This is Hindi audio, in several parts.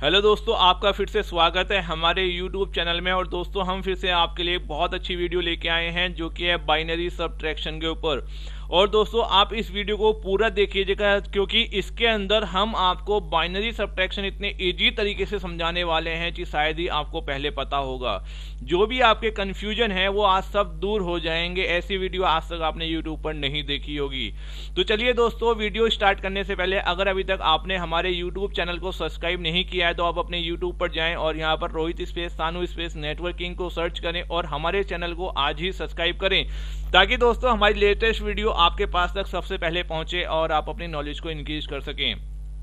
हेलो दोस्तों, आपका फिर से स्वागत है हमारे YouTube चैनल में। और दोस्तों हम फिर से आपके लिए बहुत अच्छी वीडियो लेके आए हैं जो कि है बाइनरी सबट्रैक्शन के ऊपर। और दोस्तों आप इस वीडियो को पूरा देखिएगा क्योंकि इसके अंदर हम आपको बाइनरी सबट्रैक्शन इतने इजी तरीके से समझाने वाले हैं कि शायद ही आपको पहले पता होगा। जो भी आपके कंफ्यूजन है वो आज सब दूर हो जाएंगे। ऐसी वीडियो आज तक आपने यूट्यूब पर नहीं देखी होगी। तो चलिए दोस्तों, वीडियो स्टार्ट करने से पहले अगर अभी तक आपने हमारे यूट्यूब चैनल को सब्सक्राइब नहीं किया है तो आप अपने यूट्यूब पर जाएं और यहाँ पर Rohit space Sanu space networking को सर्च करें और हमारे चैनल को आज ही सब्सक्राइब करें ताकि दोस्तों हमारी लेटेस्ट वीडियो आपके पास तक सबसे पहले पहुंचे और आप अपनी नॉलेज को इंक्रीज कर सकें।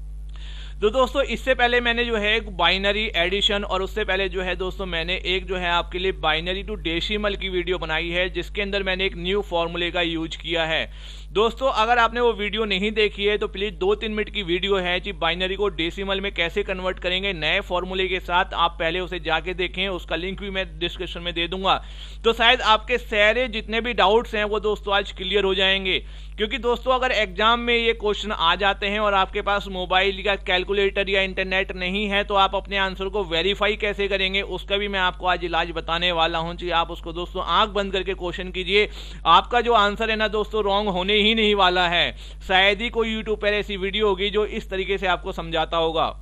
तो दोस्तों इससे पहले मैंने जो है एक बाइनरी एडिशन और उससे पहले जो है दोस्तों मैंने एक जो है आपके लिए बाइनरी टू डेसिमल की वीडियो बनाई है जिसके अंदर मैंने एक न्यू फॉर्मूले का यूज किया है। दोस्तों अगर आपने वो वीडियो नहीं देखी है तो प्लीज 2-3 मिनट की वीडियो है कि बाइनरी को डेसिमल में कैसे कन्वर्ट करेंगे नए फॉर्मूले के साथ। आप पहले उसे जाके देखें, उसका लिंक भी मैं डिस्क्रिप्शन में दे दूंगा। तो शायद आपके सारे जितने भी डाउट्स हैं वो दोस्तों आज क्लियर हो जाएंगे। क्योंकि दोस्तों अगर एग्जाम में ये क्वेश्चन आ जाते हैं और आपके पास मोबाइल या कैलकुलेटर या इंटरनेट नहीं है तो आप अपने आंसर को वेरीफाई कैसे करेंगे उसका भी मैं आपको आज इलाज बताने वाला हूं कि आप उसको दोस्तों आंख बंद करके क्वेश्चन कीजिए। आपका जो आंसर है ना दोस्तों रॉन्ग होने ही नहीं वाला है। शायद ही कोई यूट्यूब पर ऐसी वीडियो होगी जो इस तरीके से आपको समझाता होगा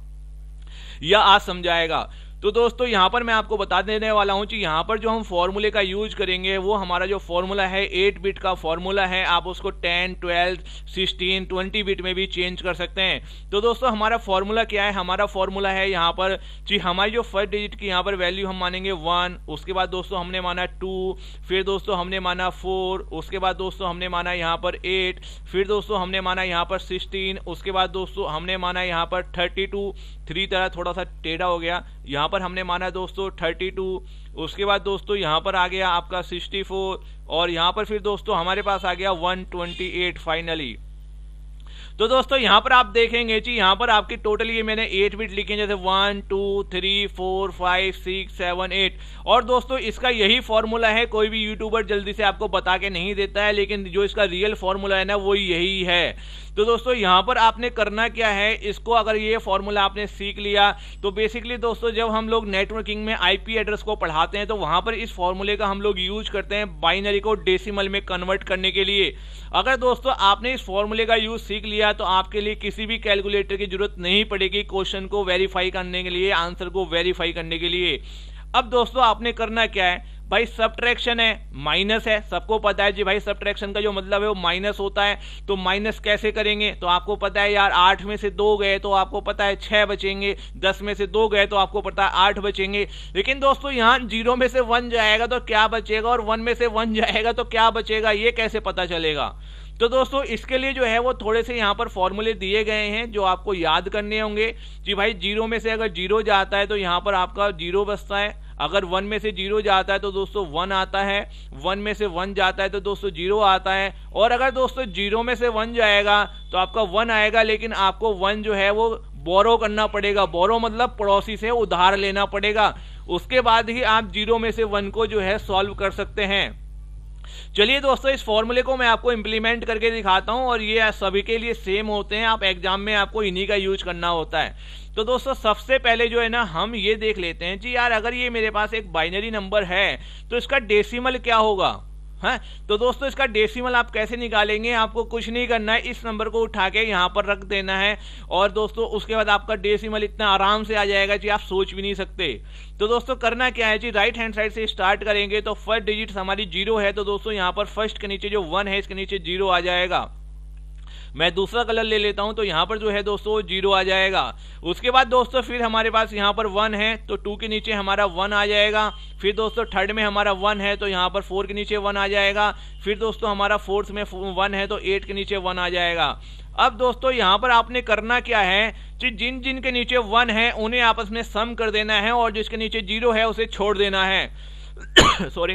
या आज समझाएगा। तो दोस्तों यहाँ पर मैं आपको बता देने वाला हूँ कि यहाँ पर जो हम फॉर्मूले का यूज करेंगे वो हमारा जो फॉर्मूला है 8 बिट का फॉर्मूला है। आप उसको 10, 12, 16, 20 बिट में भी चेंज कर सकते हैं। तो दोस्तों हमारा फॉर्मूला क्या है? हमारा फॉर्मूला है यहाँ पर कि हमारी जो फर्स्ट डिजिट की यहाँ पर वैल्यू हम मानेंगे 1, उसके बाद दोस्तों हमने माना 2, फिर दोस्तों हमने माना 4, उसके बाद दोस्तों हमने माना यहाँ पर 8, फिर दोस्तों हमने माना यहाँ पर 16, उसके बाद दोस्तों हमने माना यहाँ पर 32, 3 तरह थोड़ा सा टेढ़ा हो गया, यहाँ पर हमने माना दोस्तों 32, उसके बाद दोस्तों यहाँ पर आ गया आपका 64 और यहाँ पर फिर दोस्तों हमारे पास आ गया 128 फाइनली। तो दोस्तों यहाँ पर आप देखेंगे कि यहाँ पर आपकी टोटल ये मैंने 8 बिट लिखे जैसे 1, 2, 3, 4, 5, 6, 7, 8। और दोस्तों इसका यही फॉर्मूला है। कोई भी यूट्यूबर जल्दी से आपको बता के नहीं देता है, लेकिन जो इसका रियल फॉर्मूला है ना वो यही है। तो दोस्तों यहाँ पर आपने करना क्या है, इसको अगर ये फॉर्मूला आपने सीख लिया तो बेसिकली दोस्तों जब हम लोग नेटवर्किंग में आईपी एड्रेस को पढ़ाते हैं तो वहां पर इस फॉर्मूले का हम लोग यूज करते हैं बाइनरी को डेसिमल में कन्वर्ट करने के लिए। अगर दोस्तों आपने इस फॉर्मूले का यूज सीख लिया तो आपके लिए किसी भी कैलकुलेटर की जरूरत नहीं पड़ेगी क्वेश्चन को वेरीफाई करने के लिए, आंसर को वेरीफाई करने के लिए। अब दोस्तों आपने करना क्या है भाई, सबट्रैक्शन है, माइनस है, सबको पता है जी भाई सबट्रैक्शन का जो मतलब है वो माइनस होता है। तो माइनस कैसे करेंगे तो आपको पता है यार 8 में से 2 गए तो आपको पता है 6 बचेंगे, 10 में से 2 गए तो आपको पता है 8 बचेंगे। लेकिन दोस्तों यहाँ 0 में से 1 जाएगा तो क्या बचेगा और 1 में से 1 जाएगा तो क्या बचेगा, ये कैसे पता चलेगा? तो दोस्तों इसके लिए जो है वो थोड़े से यहाँ पर फॉर्मूले दिए गए हैं जो आपको याद करने होंगे कि भाई 0 में से अगर 0 जाता है तो यहाँ पर आपका 0 बचता है। अगर 1 में से 0 जाता है तो दोस्तों 1 आता है, 1 में से 1 जाता है तो दोस्तों 0 आता है। और अगर दोस्तों 0 में से 1 जाएगा तो आपका 1 आएगा, लेकिन आपको 1 जो है वो बोरो करना पड़ेगा। बोरो मतलब पड़ोसी से उधार लेना पड़ेगा, उसके बाद ही आप 0 में से 1 को जो है सॉल्व कर सकते हैं। चलिए दोस्तों इस फॉर्मूले को मैं आपको इंप्लीमेंट करके दिखाता हूं और ये सभी के लिए सेम होते हैं। आप एग्जाम में आपको इन्हीं का यूज करना होता है। तो दोस्तों सबसे पहले जो है ना हम ये देख लेते हैं कि यार अगर ये मेरे पास एक बाइनरी नंबर है तो इसका डेसिमल क्या होगा। हाँ तो दोस्तों इसका डेसिमल आप कैसे निकालेंगे, आपको कुछ नहीं करना है, इस नंबर को उठा के यहाँ पर रख देना है और दोस्तों उसके बाद आपका डेसिमल इतना आराम से आ जाएगा कि आप सोच भी नहीं सकते। तो दोस्तों करना क्या है जी, राइट हैंड साइड से स्टार्ट करेंगे तो फर्स्ट डिजिट हमारी 0 है तो दोस्तों यहाँ पर फर्स्ट के नीचे जो 1 है इसके नीचे 0 आ जाएगा। मैं दूसरा कलर ले लेता हूं तो यहां पर जो है दोस्तों 0 आ जाएगा। उसके बाद दोस्तों फिर हमारे पास यहां पर 1 है तो 2 के नीचे हमारा 1 आ जाएगा। फिर दोस्तों थर्ड में हमारा 1 है तो यहां पर 4 के नीचे 1 आ जाएगा। फिर दोस्तों हमारा फोर्थ में 1 है तो 8 के नीचे 1 आ जाएगा। अब दोस्तों यहां पर आपने करना क्या है कि जिन जिन के नीचे 1 है उन्हें आपस में सम कर देना है और जिसके नीचे 0 है उसे छोड़ देना है। सॉरी।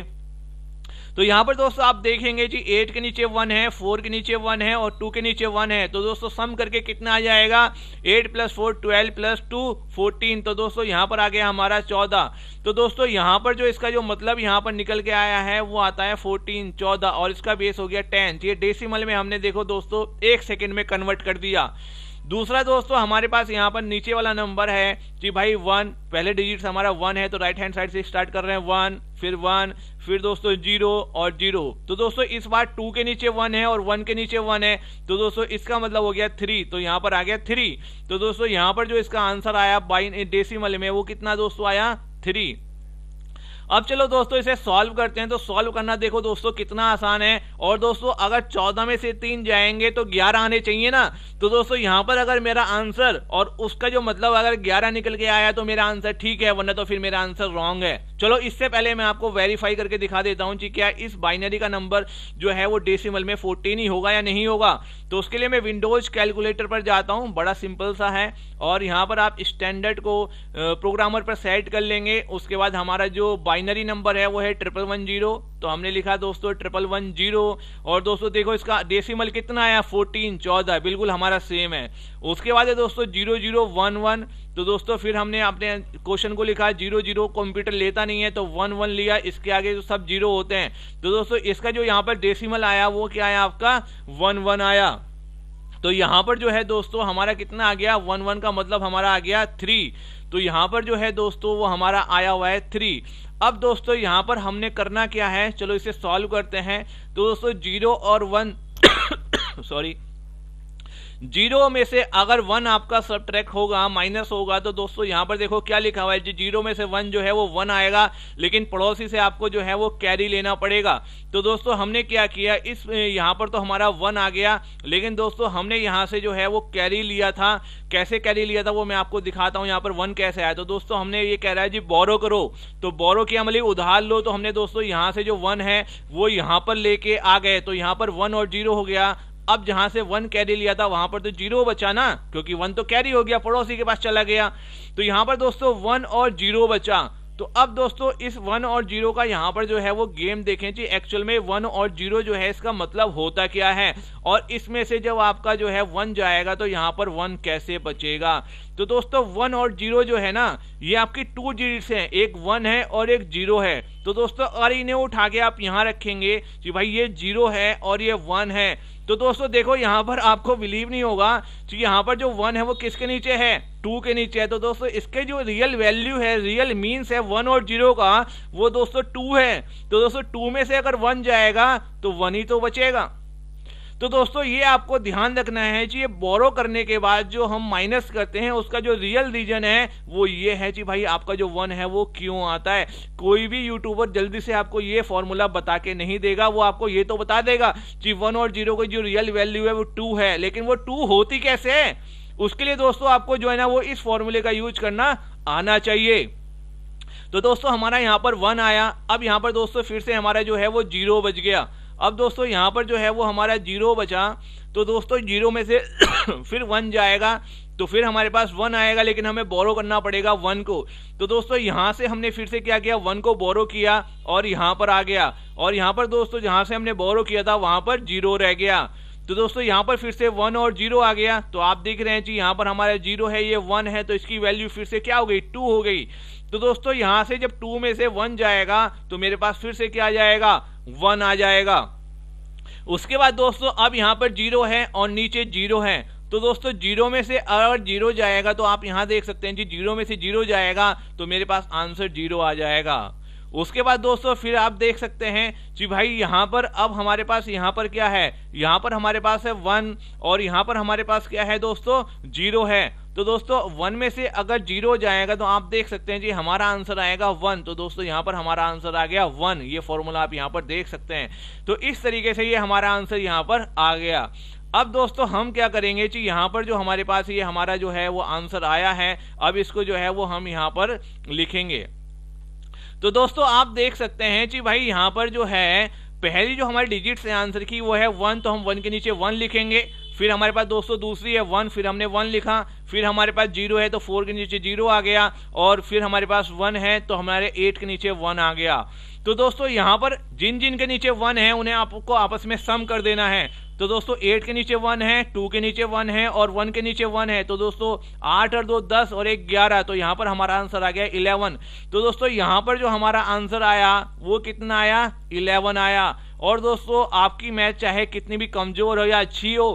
तो यहाँ पर दोस्तों आप देखेंगे कि 8 के नीचे 1 है, 4 के नीचे 1 है और 2 के नीचे 1 है। तो दोस्तों सम करके कितना आ जाएगा, 8 + 4 12 + 2 14। तो दोस्तों यहाँ पर आ गया हमारा 14। तो दोस्तों यहाँ पर जो इसका जो मतलब यहाँ पर निकल के आया है वो आता है 14 14 और इसका बेस हो गया 10। ये डेसिमल में हमने देखो दोस्तों 1 सेकेंड में कन्वर्ट कर दिया। दूसरा दोस्तों हमारे पास यहाँ पर नीचे वाला नंबर है जी भाई 1, पहले डिजिट हमारा 1 है तो राइट हैंड साइड से स्टार्ट कर रहे हैं 1, फिर दोस्तों 0 और 0। तो दोस्तों इस बार 2 के नीचे 1 है और 1 के नीचे 1 है, तो दोस्तों इसका मतलब हो गया 3, तो यहाँ पर आ गया 3। तो दोस्तों यहाँ पर जो इसका आंसर आया डेसिमल में वो कितना दोस्तों आया 3। अब चलो दोस्तों इसे सॉल्व करते हैं। तो सॉल्व करना देखो दोस्तों कितना आसान है। और दोस्तों अगर 14 में से 3 जाएंगे तो 11 आने चाहिए ना। तो दोस्तों यहां पर अगर मेरा आंसर और उसका जो मतलब अगर 11 निकल के आया तो मेरा आंसर ठीक है, वरना तो फिर मेरा आंसर रॉन्ग है। चलो इससे पहले मैं आपको वेरीफाई करके दिखा देता हूं कि क्या इस बाइनरी का नंबर जो है वो डेसिमल में 14 ही होगा या नहीं होगा। तो उसके लिए मैं विंडोज कैलकुलेटर पर जाता हूं, बड़ा सिंपल सा है। और यहां पर आप स्टैंडर्ड को प्रोग्रामर पर सेट कर लेंगे। उसके बाद हमारा जो बाइनरी नंबर है वो है 1110, तो हमने लिखा दोस्तों 1110। और दोस्तों देखो इसका डेसिमल कितना आया 14, 14, बिल्कुल हमारा सेम है। उसके बाद है दोस्तों 0011। तो दोस्तों फिर हमने अपने क्वेश्चन को लिखा 00, कंप्यूटर लेता नहीं है तो 11 लिया, इसके आगे जो सब 0 होते हैं। तो दोस्तों इसका जो यहाँ पर डेसिमल आया वो क्या आया आपका 11 आया। तो यहां पर जो है दोस्तों हमारा कितना आ गया 11 का मतलब हमारा आ गया 3। तो यहां पर जो है दोस्तों वो हमारा आया हुआ है 3। अब दोस्तों यहां पर हमने करना क्या है, चलो इसे सॉल्व करते हैं। तो दोस्तों 0 और 1 सॉरी 0 में से अगर 1 आपका सबट्रैक्ट होगा, माइनस होगा, तो दोस्तों यहां पर देखो क्या लिखा हुआ है, 0 में से 1 जो है वो 1 आएगा, लेकिन पड़ोसी से आपको जो है वो कैरी लेना पड़ेगा। तो दोस्तों हमने क्या किया, इस यहां पर तो हमारा 1 आ गया, लेकिन दोस्तों हमने यहां से जो है वो कैरी लिया था। कैसे कैरी लिया था वो मैं आपको दिखाता हूं। यहां पर 1 कैसे आया, तो दोस्तों हमने ये कह रहा है जी बोरो करो, तो बोरो किया मतलब उधार लो। तो हमने दोस्तों यहां से जो 1 है वो यहां पर लेके आ गए, तो यहां पर 1 और 0 हो गया। अब जहां से 1 कैरी लिया था वहां पर तो 0 बचा ना, क्योंकि 1 तो कैरी हो गया, पड़ोसी के पास चला गया। तो यहां पर दोस्तों 1 और 0 बचा। तो अब दोस्तों इस 1 और 0 का यहां पर जो है वो गेम देखें जी, एक्चुअल में 1 और 0 जो है इसका मतलब होता क्या है, और इसमें से जब आपका जो है 1 जाएगा तो यहां पर 1 कैसे बचेगा। तो दोस्तों 1 और 0 जो है ना ये आपकी 2 डिजिट्स हैं, एक 1 है और एक 0 है। तो दोस्तों अगर इन्हें उठा के आप यहां रखेंगे कि भाई ये 0 है और ये 1 है, तो दोस्तों देखो यहां पर आपको बिलीव नहीं होगा कि यहां पर जो 1 है वो किसके नीचे है, 2 के नीचे है। तो दोस्तों इसके जो रियल वैल्यू है, रियल मीन्स है 1 और 0 का, वो दोस्तों 2 है। तो दोस्तों 2 में से अगर 1 जाएगा तो 1 ही तो बचेगा। तो दोस्तों ये आपको ध्यान रखना है कि ये बोरो करने के बाद जो हम माइनस करते हैं उसका जो रियल रीजन है वो ये है कि भाई आपका जो 1 है वो क्यों आता है। कोई भी यूट्यूबर जल्दी से आपको ये फॉर्मूला बता के नहीं देगा, वो आपको ये तो बता देगा कि 1 और 0 की जो रियल वैल्यू है वो 2 है, लेकिन वो 2 होती कैसे है, उसके लिए दोस्तों आपको जो है ना वो इस फॉर्मूले का यूज करना आना चाहिए। तो दोस्तों हमारा यहाँ पर 1 आया। अब यहाँ पर दोस्तों फिर से हमारा जो है वो 0 बच गया। अब दोस्तों यहां पर जो है वो हमारा 0 बचा। तो दोस्तों 0 में से फिर 1 जाएगा तो फिर हमारे पास 1 आएगा, लेकिन हमें बोरो करना पड़ेगा 1 को। तो दोस्तों यहां से हमने फिर से क्या किया, 1 को बोरो किया और यहां पर आ गया। और यहां पर दोस्तों जहां से हमने बोरो किया था वहां पर 0 रह गया। तो दोस्तों यहां पर फिर से 1 और 0 आ गया। तो आप देख रहे हैं जी यहां पर हमारा 0 है, ये 1 है, तो इसकी वैल्यू फिर से क्या हो गई, 2 हो गई। तो दोस्तों यहां से जब 2 में से 1 जाएगा तो मेरे पास फिर से क्या आ जाएगा, 1 आ जाएगा। उसके बाद दोस्तों अब यहां पर 0 है और नीचे 0 है। तो दोस्तों 0 में से अगर 0 जाएगा तो आप यहां देख सकते हैं जी 0 में से 0 जाएगा तो मेरे पास आंसर 0 आ जाएगा। उसके बाद दोस्तों फिर आप देख सकते हैं कि भाई यहां पर अब हमारे पास यहां पर क्या है, यहां पर हमारे पास है 1 और यहां पर हमारे पास क्या है दोस्तों 0 है। तो दोस्तों 1 में से अगर 0 जाएगा तो आप देख सकते हैं जी हमारा आंसर आएगा 1। तो दोस्तों यहां पर हमारा आंसर आ गया 1। ये फॉर्मूला आप यहां पर देख सकते हैं। तो इस तरीके से ये हमारा आंसर यहां पर आ गया। अब दोस्तों हम क्या करेंगे कि यहां पर जो हमारे पास ये हमारा जो है वो आंसर आया है, अब इसको जो है वो हम यहां पर लिखेंगे। तो दोस्तों आप देख सकते हैं कि भाई यहां पर जो है पहली जो हमारी डिजिट्स है आंसर की वो है 1, तो हम 1 के नीचे 1 लिखेंगे। फिर हमारे पास दोस्तों दूसरी है 1, फिर हमने 1 लिखा। फिर हमारे पास 0 है तो 4 के नीचे 0 आ गया। और फिर हमारे पास 1 है तो हमारे 8 के नीचे 1 आ गया। तो दोस्तों यहां पर जिन जिन के नीचे 1 है उन्हें आपको आपस में सम कर देना है। तो दोस्तों 8 के नीचे 1 है, 2 के नीचे 1 है और 1 के नीचे 1 है। तो दोस्तों 8 और 2 10 और 1 11। तो यहां पर हमारा आंसर आ गया 11। तो दोस्तों यहां पर जो हमारा आंसर आया वो कितना आया, 11 आया। और दोस्तों आपकी मैथ चाहे कितनी भी कमजोर हो या अच्छी हो,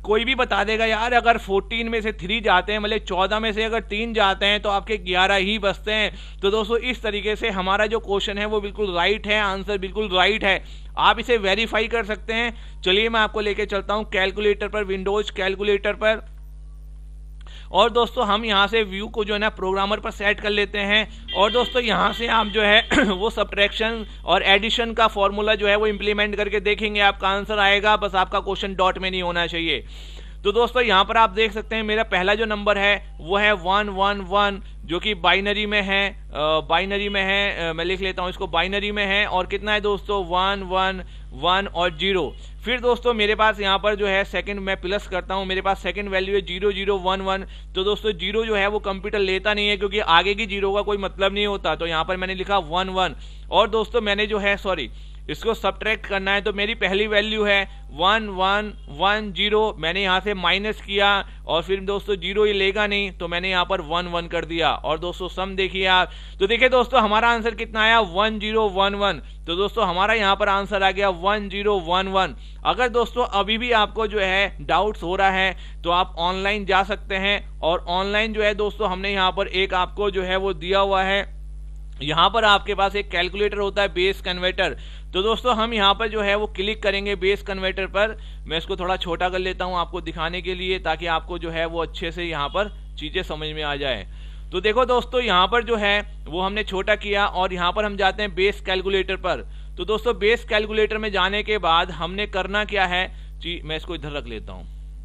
कोई भी बता देगा यार अगर 14 में से 3 जाते हैं, मतलब 14 में से अगर 3 जाते हैं तो आपके 11 ही बचते हैं। तो दोस्तों इस तरीके से हमारा जो क्वेश्चन है वो बिल्कुल राइट है, आंसर बिल्कुल राइट है। आप इसे वेरीफाई कर सकते हैं। चलिए मैं आपको लेके चलता हूं कैलकुलेटर पर, विंडोज कैलकुलेटर पर, और दोस्तों हम यहां से व्यू को जो है ना प्रोग्रामर पर सेट कर लेते हैं। और दोस्तों यहां से आप जो है वो सब्ट्रैक्शन और एडिशन का फॉर्मूला जो है वो इंप्लीमेंट करके देखेंगे, आपका आंसर आएगा। बस आपका क्वेश्चन डॉट में नहीं होना चाहिए। तो दोस्तों यहां पर आप देख सकते हैं मेरा पहला जो नंबर है वो है 111, जो कि बाइनरी में है, मैं लिख लेता हूं इसको, बाइनरी में है। और कितना है दोस्तों 1 1 1 और 0। फिर दोस्तों मेरे पास यहाँ पर जो है सेकंड, मैं प्लस करता हूँ, मेरे पास सेकंड वैल्यू है 0011। तो दोस्तों 0 जो है वो कंप्यूटर लेता नहीं है, क्योंकि आगे की 0 का कोई मतलब नहीं होता। तो यहाँ पर मैंने लिखा 11। और दोस्तों मैंने जो है इसको सब्ट्रैक्ट करना है, तो मेरी पहली वैल्यू है 1110। मैंने यहाँ से माइनस किया और फिर दोस्तों 0 ये लेगा नहीं, तो मैंने यहाँ पर 11 कर दिया। और दोस्तों सम देखिए आप, तो देखिए दोस्तों हमारा आंसर कितना आया 1011। तो दोस्तों हमारा यहाँ पर आंसर आ गया 1011। अगर दोस्तों अभी भी आपको जो है डाउट्स हो रहा है तो आप ऑनलाइन जा सकते हैं। और ऑनलाइन जो है दोस्तों हमने यहाँ पर एक आपको जो है वो दिया हुआ है, यहां पर आपके पास एक कैलकुलेटर होता है बेस कन्वर्टर। तो दोस्तों हम यहां पर जो है वो क्लिक करेंगे बेस कन्वर्टर पर। मैं इसको थोड़ा छोटा कर लेता हूं आपको दिखाने के लिए, ताकि आपको जो है वो अच्छे से यहां पर चीजें समझ में आ जाए। तो देखो दोस्तों यहां पर जो है वो हमने छोटा किया और यहां पर हम जाते हैं बेस कैलकुलेटर पर। तो दोस्तों बेस कैलकुलेटर में जाने के बाद हमने करना क्या है जी, मैं इसको इधर रख लेता हूं,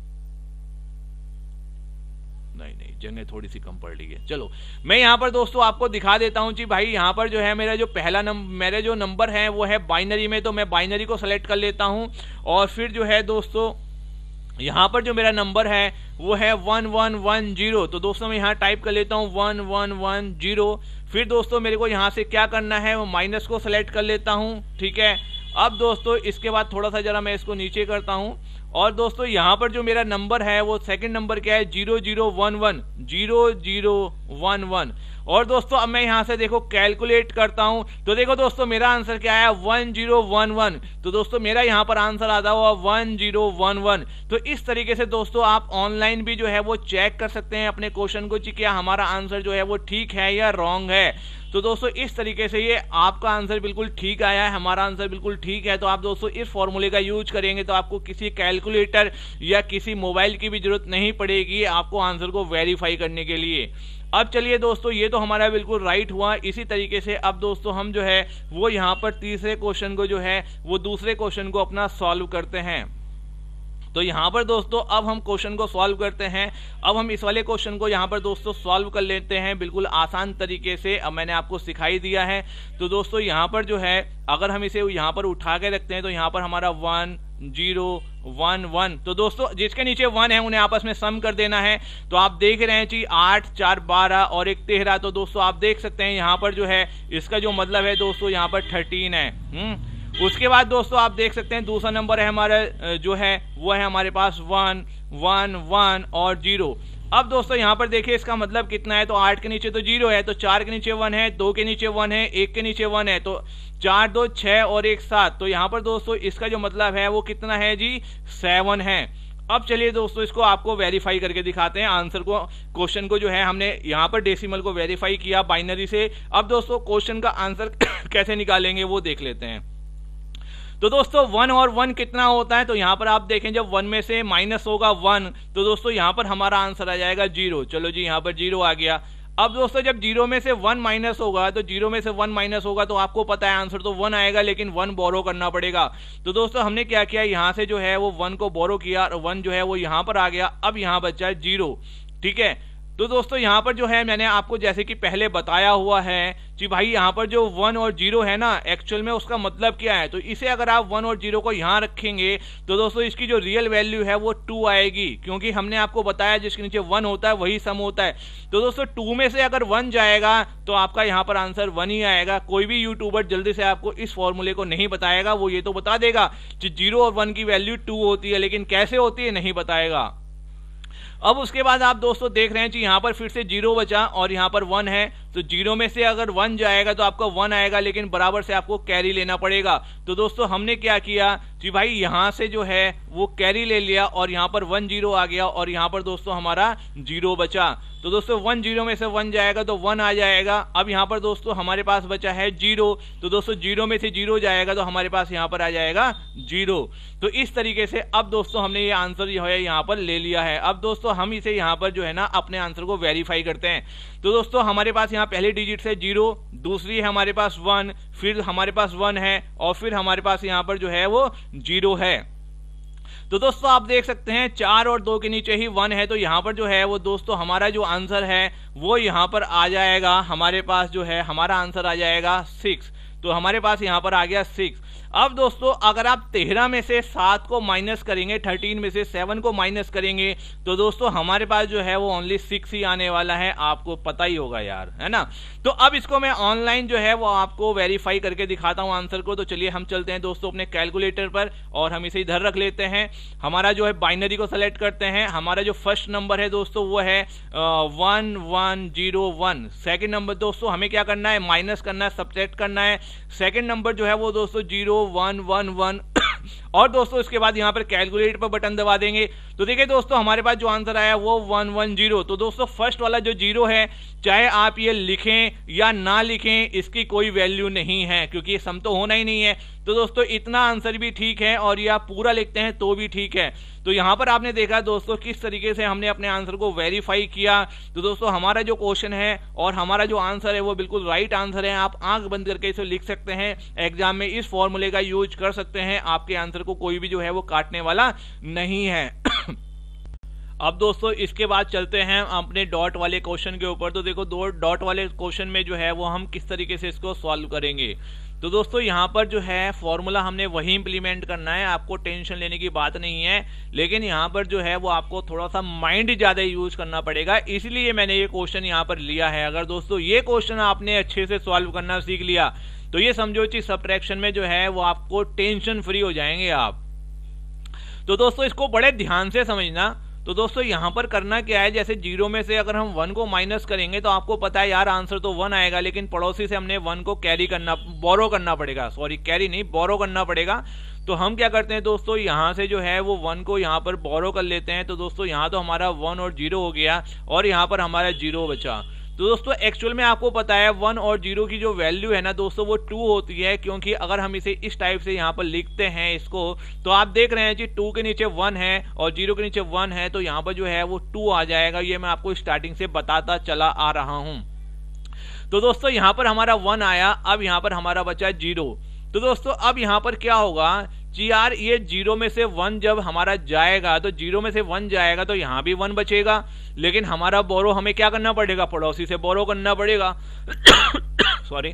नहीं जगह थोड़ी सी कम पड़ रही है। चलो मैं यहाँ पर दोस्तों आपको दिखा देता हूँ जी भाई। यहाँ पर जो है मेरा जो पहला मेरे जो नंबर है वो है बाइनरी में, तो मैं बाइनरी को सेलेक्ट कर लेता हूँ। और फिर जो है दोस्तों यहाँ पर जो मेरा नंबर है वो है 1110। तो दोस्तों मैं यहाँ टाइप कर लेता हूँ 1110। फिर दोस्तों मेरे को यहाँ से क्या करना है, वो माइनस को सेलेक्ट कर लेता हूँ, ठीक है। अब दोस्तों इसके बाद थोड़ा सा जरा मैं इसको नीचे करता हूँ। और दोस्तों यहाँ पर जो मेरा नंबर है वो सेकंड नंबर क्या है 0011। और दोस्तों अब मैं यहाँ से देखो कैलकुलेट करता हूँ, तो देखो दोस्तों मेरा आंसर क्या आया 1011। तो दोस्तों मेरा यहाँ पर आंसर आता हुआ 1011। तो इस तरीके से दोस्तों आप ऑनलाइन भी जो है वो चेक कर सकते हैं अपने क्वेश्चन को कि क्या हमारा आंसर जो है वो ठीक है या रॉन्ग है। तो दोस्तों इस तरीके से ये आपका आंसर बिल्कुल ठीक आया है, हमारा आंसर बिल्कुल ठीक है। तो आप दोस्तों इस फॉर्मूले का यूज करेंगे तो आपको किसी कैलकुलेटर या किसी मोबाइल की भी जरूरत नहीं पड़ेगी आपको आंसर को वेरीफाई करने के लिए। अब चलिए दोस्तों ये तो हमारा बिल्कुल राइट हुआ। इसी तरीके से अब दोस्तों हम जो है वो यहाँ पर तीसरे क्वेश्चन को जो है वो दूसरे क्वेश्चन को अपना सॉल्व करते हैं। तो यहाँ पर दोस्तों अब हम क्वेश्चन को सॉल्व करते हैं। अब हम इस वाले क्वेश्चन को यहाँ पर दोस्तों सॉल्व कर लेते हैं बिल्कुल आसान तरीके से। अब मैंने आपको सिखाई दिया है। तो दोस्तों यहाँ पर जो है अगर हम इसे यहाँ पर उठा के रखते हैं तो यहाँ पर हमारा 1 0 1 1। तो दोस्तों जिसके नीचे 1 है उन्हें आपस में सम कर देना है। तो आप देख रहे हैं जी 8 4 12 और 1 13। तो दोस्तों आप देख सकते हैं यहाँ पर जो है इसका जो मतलब है दोस्तों यहाँ पर 13 है। उसके बाद दोस्तों आप देख सकते हैं दूसरा नंबर है हमारा जो है वो है हमारे पास 1 1 1 और 0। अब दोस्तों यहाँ पर देखिए इसका मतलब कितना है, तो 8 के नीचे तो 0 है, तो 4 के नीचे 1 है, 2 के नीचे 1 है, 1 के नीचे 1 है, तो 4 2 6 और 1 7। तो यहाँ पर दोस्तों इसका जो मतलब है वो कितना है जी 7 है। अब चलिए दोस्तों इसको आपको वेरीफाई करके दिखाते हैं आंसर को। क्वेश्चन को जो है हमने यहाँ पर डेसिमल को वेरीफाई किया बाइनरी से। अब दोस्तों क्वेश्चन का आंसर कैसे निकालेंगे वो देख लेते हैं। तो दोस्तों 1 और 1 कितना होता है, तो यहाँ पर आप देखें जब 1 में से माइनस होगा 1 तो दोस्तों यहाँ पर हमारा आंसर आ जाएगा 0। चलो जी यहाँ पर 0 आ गया। अब दोस्तों जब 0 में से 1 माइनस होगा तो 0 में से 1 माइनस होगा तो आपको पता है आंसर तो 1 आएगा, लेकिन 1 बोरो करना पड़ेगा। तो दोस्तों हमने क्या किया, यहाँ से जो है वो 1 को बोरो किया और 1 जो है वो यहाँ पर आ गया। अब यहाँ बचा है 0, ठीक है। तो दोस्तों यहाँ पर जो है मैंने आपको जैसे कि पहले बताया हुआ है कि भाई यहाँ पर जो 1 और 0 है ना एक्चुअल में उसका मतलब क्या है। तो इसे अगर आप 1 और 0 को यहाँ रखेंगे तो दोस्तों इसकी जो रियल वैल्यू है वो 2 आएगी, क्योंकि हमने आपको बताया जिसके नीचे 1 होता है वही सम होता है। तो दोस्तों 2 में से अगर 1 जाएगा तो आपका यहाँ पर आंसर 1 ही आएगा। कोई भी यूट्यूबर जल्दी से आपको इस फॉर्मूले को नहीं बताएगा, वो ये तो बता देगा कि 0 और 1 की वैल्यू 2 होती है, लेकिन कैसे होती है नहीं बताएगा। अब उसके बाद आप दोस्तों देख रहे हैं कि यहाँ पर फिर से 0 बचा और यहाँ पर 1 है। तो 0 में से अगर 1 जाएगा तो आपका 1 आएगा, लेकिन बराबर से आपको कैरी लेना पड़ेगा। तो दोस्तों हमने क्या किया, जी भाई यहाँ से जो है वो कैरी ले लिया और यहाँ पर 1 0 आ गया और यहाँ पर दोस्तों हमारा 0 बचा। तो दोस्तों 1 0 में से 1 जाएगा तो 1 आ जाएगा। अब यहाँ पर दोस्तों हमारे पास बचा है 0, तो दोस्तों 0 में से 0 जाएगा तो हमारे पास यहाँ पर आ जाएगा 0। तो इस तरीके से अब दोस्तों हमने ये आंसर जो है यहाँ पर ले लिया है। अब दोस्तों हम इसे यहाँ पर जो है ना अपने आंसर को वेरीफाई करते हैं। तो दोस्तों हमारे पास यहाँ पहली डिजिट है 0, दूसरी है हमारे पास 1, फिर हमारे पास 1 है और फिर हमारे पास यहाँ पर जो है वो 0 है। तो दोस्तों आप देख सकते हैं 4 और 2 के नीचे ही 1 है, तो यहाँ पर जो है वो दोस्तों हमारा जो आंसर है वो यहाँ पर आ जाएगा, हमारे पास जो है हमारा आंसर आ जाएगा 6। तो हमारे पास यहाँ पर आ गया 6। अब दोस्तों अगर आप 13 में से 7 को माइनस करेंगे, 13 में से 7 को माइनस करेंगे तो दोस्तों हमारे पास जो है वो ओनली 6 ही आने वाला है, आपको पता ही होगा यार, है ना। तो अब इसको मैं ऑनलाइन जो है वो आपको वेरीफाई करके दिखाता हूं आंसर को। तो चलिए हम चलते हैं दोस्तों अपने कैलकुलेटर पर और हम इसे इधर रख लेते हैं। हमारा जो है बाइनरी को सेलेक्ट करते हैं। हमारा जो फर्स्ट नंबर है दोस्तों वो है 1101। सेकेंड नंबर दोस्तों हमें क्या करना है, माइनस करना है, सब्ट्रैक्ट करना है। सेकेंड नंबर जो है वो दोस्तों 0111 और दोस्तों इसके बाद यहां पर कैलकुलेट पर बटन दबा देंगे। तो देखिए दोस्तों हमारे पास जो आंसर आया वो 110। तो दोस्तों फर्स्ट वाला जो 0 है, चाहे आप ये लिखें या ना लिखें इसकी कोई वैल्यू नहीं है, क्योंकि ये सम तो होना ही नहीं है। तो दोस्तों इतना आंसर भी ठीक है और ये आप पूरा लिखते हैं तो भी ठीक है। तो यहां पर आपने देखा दोस्तों किस तरीके से हमने अपने आंसर को वेरीफाई किया। तो दोस्तों हमारा जो क्वेश्चन है और हमारा जो आंसर है वो बिल्कुल राइट आंसर है। आप आंख बंद करके इसे लिख सकते हैं, एग्जाम में इस फॉर्मूले का यूज कर सकते हैं, आपके आंसर को कोई भी जो है वो काटने वाला नहीं है। अब दोस्तों इसके बाद चलते हैं अपने डॉट वाले क्वेश्चन के ऊपर। तो देखो दो डॉट वाले क्वेश्चन में जो है वो हम किस तरीके से इसको सॉल्व करेंगे। तो दोस्तों यहाँ पर जो है फॉर्मूला हमने वही इंप्लीमेंट करना है, आपको टेंशन लेने की बात नहीं है, लेकिन यहाँ पर जो है वो आपको थोड़ा सा माइंड ज्यादा यूज करना पड़ेगा, इसलिए मैंने ये क्वेश्चन यहाँ पर लिया है। अगर दोस्तों ये क्वेश्चन आपने अच्छे से सॉल्व करना सीख लिया तो ये समझो कि सब्ट्रैक्शन में जो है वो आपको टेंशन फ्री हो जाएंगे आप। तो दोस्तों इसको बड़े ध्यान से समझना। तो दोस्तों यहां पर करना क्या है, जैसे 0 में से अगर हम 1 को माइनस करेंगे तो आपको पता है यार आंसर तो 1 आएगा, लेकिन पड़ोसी से हमने 1 को बोरो करना पड़ेगा, सॉरी कैरी नहीं बोरो करना पड़ेगा। तो हम क्या करते हैं दोस्तों, यहां से जो है वो 1 को यहां पर बोरो कर लेते हैं। तो दोस्तों यहां तो हमारा 1 और 0 हो गया और यहां पर हमारा 0 बचा। तो दोस्तों एक्चुअल में आपको पता है 1 और 0 की जो वैल्यू है ना दोस्तों वो 2 होती है, क्योंकि अगर हम इसे इस टाइप से यहाँ पर लिखते हैं इसको, तो आप देख रहे हैं कि 2 के नीचे 1 है और 0 के नीचे 1 है, तो यहाँ पर जो है वो 2 आ जाएगा। ये मैं आपको स्टार्टिंग से बताता चला आ रहा हूं। तो दोस्तों यहाँ पर हमारा 1 आया, अब यहाँ पर हमारा बचा 0। तो दोस्तों अब यहाँ पर क्या होगा कि यार ये 0 में से 1 जब हमारा जाएगा, तो 0 में से 1 जाएगा तो यहाँ भी 1 बचेगा, लेकिन हमारा बोरो हमें क्या करना पड़ेगा, पड़ोसी से बोरो करना पड़ेगा। सॉरी।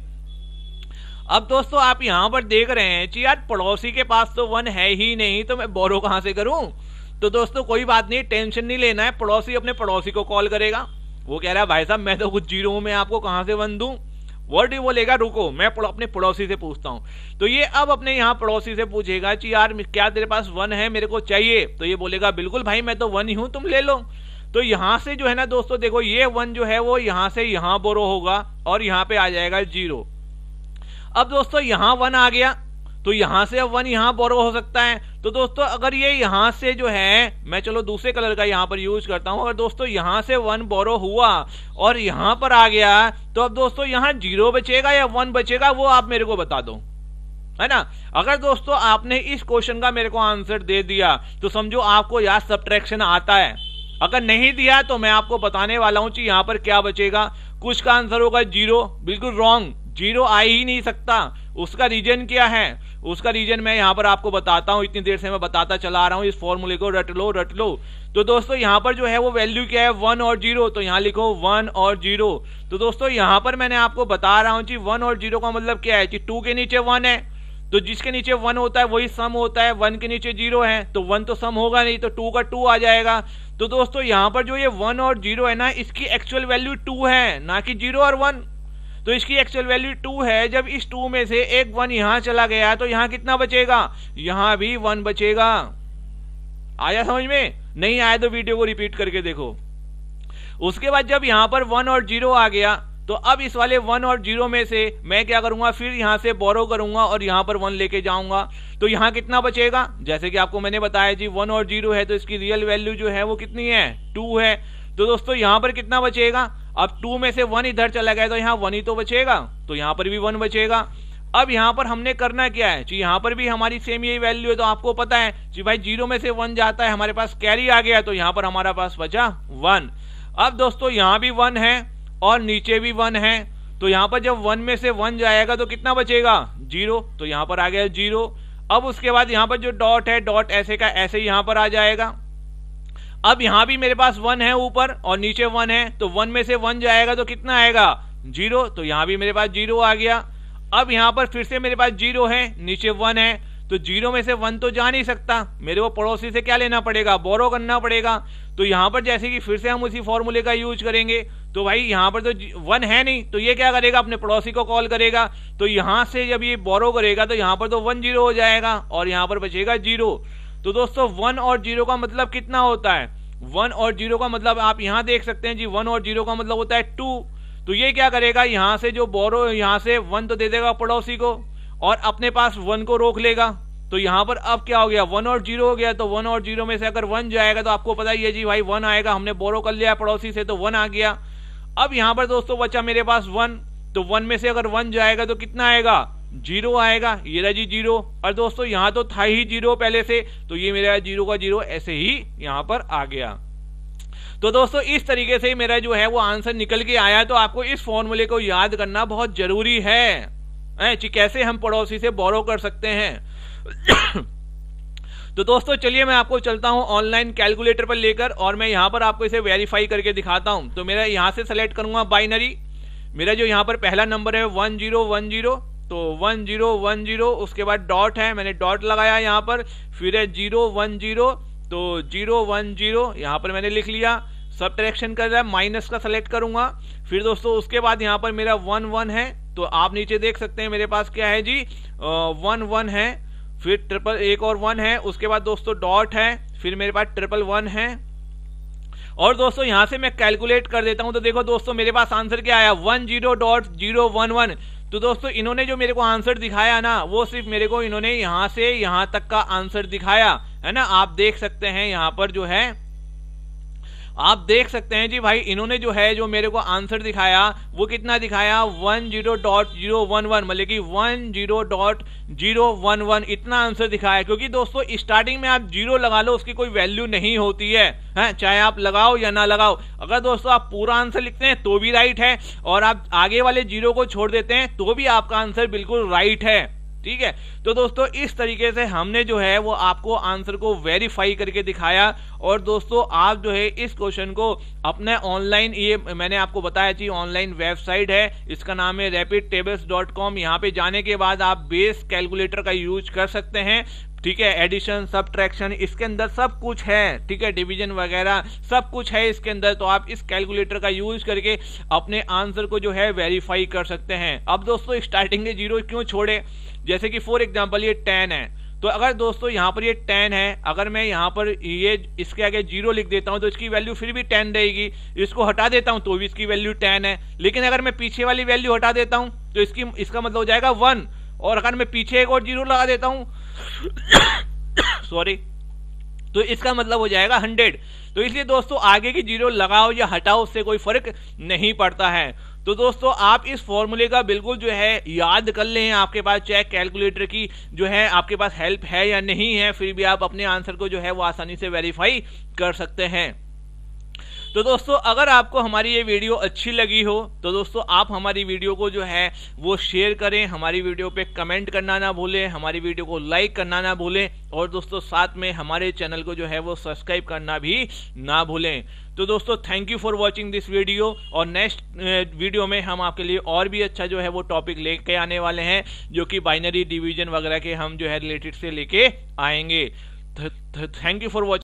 अब दोस्तों आप यहाँ पर देख रहे हैं कि यार पड़ोसी के पास तो 1 है ही नहीं, तो मैं बोरो कहां से करूं। तो दोस्तों कोई बात नहीं, टेंशन नहीं लेना है, पड़ोसी अपने पड़ोसी को कॉल करेगा। वो कह रहा है भाई साहब मैं तो कुछ 0 हूं, मैं आपको कहां से 1 दूं। वर्ड ही बोलेगा रुको मैं अपने पड़ोसी से पूछता हूं। तो ये अब अपने यहाँ पड़ोसी से पूछेगा कि यार क्या तेरे पास 1 है, मेरे को चाहिए। तो ये बोलेगा बिल्कुल भाई मैं तो 1 ही हूं, तुम ले लो। तो यहां से जो है ना दोस्तों देखो ये 1 जो है वो यहां से यहां बोरो होगा और यहां पे आ जाएगा 0। अब दोस्तों यहां 1 आ गया तो यहां से अब 1 यहां बोरो हो सकता है। तो दोस्तों अगर ये यहां से जो है, मैं चलो दूसरे कलर का यहां पर यूज करता हूं, अगर दोस्तों यहां से 1 बोरो हुआ और यहां पर आ गया, तो अब दोस्तों यहां 0 बचेगा या 1 बचेगा वो आप मेरे को बता दो, है ना। अगर दोस्तों आपने इस क्वेश्चन का मेरे को आंसर दे दिया तो समझो आपको यार सब्ट्रैक्शन आता है। अगर नहीं दिया तो मैं आपको बताने वाला हूं कि यहां पर क्या बचेगा। कुछ का आंसर होगा 0, बिल्कुल रॉन्ग, 0 आ ही नहीं सकता। उसका रीजन क्या है, उसका रीजन मैं यहां पर आपको बताता हूं, इतनी देर से मैं बताता चला आ रहा हूं, इस फॉर्मूले को रट लो। तो दोस्तों यहां पर जो है वो वैल्यू क्या है 1 और 0, तो यहां लिखो 1 और 0। तो दोस्तों यहां पर मैंने आपको बता रहा हूं कि 1 और 0 का मतलब क्या है कि 2 के नीचे 1 है, तो जिसके नीचे 1 होता है वही सम होता है। 1 के नीचे 0 है तो 1 तो सम होगा नहीं, तो 2 का 2 आ जाएगा। तो दोस्तों यहां पर जो ये 1 और 0 है ना, इसकी एक्चुअल वैल्यू 2 है, ना कि 0 और 1। तो इसकी एक्चुअल वैल्यू 2 है। जब इस 2 में से एक 1 यहां चला गया तो यहां कितना बचेगा, यहां भी 1 बचेगा। आया समझ में? नहीं आया तो वीडियो को रिपीट करके देखो। उसके बाद जब यहां पर 1 और 0 आ गया तो अब इस वाले 1 और 0 में से मैं क्या करूंगा, फिर यहां से बोरो करूंगा और यहां पर 1 लेके जाऊंगा। तो यहां कितना बचेगा, जैसे कि आपको मैंने बताया जी 1 और 0 है तो इसकी रियल वैल्यू जो है वो कितनी है, 2 है। तो दोस्तों यहां पर कितना बचेगा, अब 2 में से 1 इधर चला गया तो यहाँ 1 ही तो बचेगा, तो यहां पर भी 1 बचेगा। अब यहां पर हमने करना क्या है जी, यहां पर भी हमारी सेम यही वैल्यू है। तो आपको पता है जी भाई 0 में से 1 जाता है, हमारे पास कैरी आ गया, तो यहां पर हमारा पास बचा 1। अब दोस्तों यहां भी 1 है और नीचे भी 1 है, तो यहां पर जब 1 में से 1 जाएगा तो कितना बचेगा, 0, तो यहां पर आ गया 0। अब उसके बाद यहां पर जो डॉट है, डॉट ऐसे का ऐसे यहां पर आ जाएगा। अब यहां भी मेरे पास 1 है ऊपर और नीचे 1 है, तो 1 में से 1 जाएगा तो कितना आएगा, 0, तो यहां भी मेरे पास 0 आ गया। अब यहां पर फिर से मेरे पास 0 है, नीचे 1 है, तो 0 में से 1 तो जा नहीं सकता, मेरे को पड़ोसी से क्या लेना पड़ेगा, बोरो करना पड़ेगा। तो यहां पर जैसे कि फिर से हम उसी फॉर्मूले का यूज करेंगे, तो भाई यहां पर तो 1 है नहीं, तो ये क्या करेगा, अपने पड़ोसी को कॉल करेगा। तो यहां से जब ये बोरो करेगा तो यहां पर तो 1 0 हो जाएगा और यहां पर बचेगा 0। तो दोस्तों 1 और 0 का मतलब कितना होता है, 1 और 0 का मतलब आप यहां देख सकते हैं जी, 1 और 0 का मतलब होता है 2। तो ये क्या करेगा, यहां से जो बोरो, यहां से 1 तो दे देगा पड़ोसी को और अपने पास 1 को रोक लेगा। तो यहां पर अब क्या हो गया, 1 और 0 हो गया, तो 1 और 0 में से अगर 1 जाएगा तो आपको पता ही है जी भाई 1 आएगा, हमने बोरो कर लिया पड़ोसी से तो 1 आ गया। अब यहां पर दोस्तों बचा मेरे पास 1, तो 1 में से अगर 1 जाएगा तो कितना आएगा, 0 आएगा, ये रहा जी 0। और दोस्तों यहां तो था ही 0 पहले से, तो ये मेरा 0 का 0 ऐसे ही यहां पर आ गया। तो दोस्तों इस तरीके से मेरा जो है वो आंसर निकल के आया। तो आपको इस फॉर्मूले को याद करना बहुत जरूरी है कि कैसे हम पड़ोसी से बोरो कर सकते हैं। तो दोस्तों चलिए मैं आपको चलता हूं ऑनलाइन कैलकुलेटर पर लेकर और मैं यहां पर आपको इसे वेरीफाई करके दिखाता हूं। तो मेरा यहां से सेलेक्ट करूंगा बाइनरी, मेरा जो यहां पर पहला नंबर है 1010, तो 1010, उसके बाद डॉट है, मैंने डॉट लगाया यहां पर, फिर है 010, तो 010 यहां पर मैंने लिख लिया। सबट्रैक्शन कर रहा है, माइनस का सेलेक्ट करूंगा। फिर दोस्तों उसके बाद यहां पर मेरा 1 है, तो आप नीचे देख सकते हैं मेरे पास क्या है जी, 1 है, फिर ट्रिपल एक और 1 है, उसके बाद दोस्तों डॉट है, फिर मेरे पास 111 है। और दोस्तों यहां से मैं कैलकुलेट कर देता हूं, तो देखो दोस्तों मेरे पास आंसर क्या आया, 10.011। तो दोस्तों इन्होंने जो मेरे को आंसर दिखाया ना, वो सिर्फ मेरे को इन्होंने यहां से यहां तक का आंसर दिखाया है ना। आप देख सकते हैं यहां पर जो है, आप देख सकते हैं जी भाई, इन्होंने जो है जो मेरे को आंसर दिखाया वो कितना दिखाया, 10.011, मतलब कि 10.011 इतना आंसर दिखाया। क्योंकि दोस्तों स्टार्टिंग में आप 0 लगा लो, उसकी कोई वैल्यू नहीं होती है, चाहे आप लगाओ या ना लगाओ। अगर दोस्तों आप पूरा आंसर लिखते हैं तो भी राइट है, और आप आगे वाले 0 को छोड़ देते हैं तो भी आपका आंसर बिल्कुल राइट है, ठीक है। तो दोस्तों इस तरीके से हमने जो है वो आपको आंसर को वेरीफाई करके दिखाया। और दोस्तों आप जो है इस क्वेश्चन को अपने ऑनलाइन, ये मैंने आपको बताया थी ऑनलाइन वेबसाइट है, इसका नाम है rapidtables.com। यहाँ पे जाने के बाद आप बेस कैलकुलेटर का यूज कर सकते हैं, ठीक है। एडिशन, सबट्रैक्शन इसके अंदर सब कुछ है, ठीक है, डिवीजन वगैरह सब कुछ है इसके अंदर। तो आप इस कैलकुलेटर का यूज करके अपने आंसर को जो है वेरीफाई कर सकते हैं। अब दोस्तों स्टार्टिंग में 0 क्यों छोड़े, जैसे कि फॉर एग्जांपल ये 10 है, तो अगर दोस्तों यहाँ पर ये 10 है, अगर मैं यहाँ पर ये इसके आगे 0 लिख देता हूँ तो इसकी वैल्यू फिर भी 10 रहेगी। इसको हटा देता हूँ तो भी इसकी वैल्यू 10 है। लेकिन अगर मैं पीछे वाली वैल्यू हटा देता हूँ तो इसका मतलब हो जाएगा 1, और अगर मैं पीछे एक और 0 लगा देता हूँ सॉरी, तो इसका मतलब हो जाएगा 100। तो इसलिए दोस्तों आगे की 0 लगाओ या हटाओ, उससे कोई फर्क नहीं पड़ता है। तो दोस्तों आप इस फॉर्मूले का बिल्कुल जो है याद कर लें, आपके पास चाहे कैलकुलेटर की जो है आपके पास हेल्प है या नहीं है, फिर भी आप अपने आंसर को जो है वो आसानी से वेरीफाई कर सकते हैं। तो दोस्तों अगर आपको हमारी ये वीडियो अच्छी लगी हो तो दोस्तों आप हमारी वीडियो को जो है वो शेयर करें, हमारी वीडियो पे कमेंट करना ना भूलें, हमारी वीडियो को लाइक करना ना भूलें, और दोस्तों साथ में हमारे चैनल को जो है वो सब्सक्राइब करना भी ना भूलें। तो दोस्तों thank you for watching this video, और नेक्स्ट वीडियो में हम आपके लिए और भी अच्छा जो है वो टॉपिक लेके आने वाले हैं, जो कि बाइनरी डिवीजन वगैरह के हम जो है रिलेटेड से लेके आएंगे। Thank you for watching.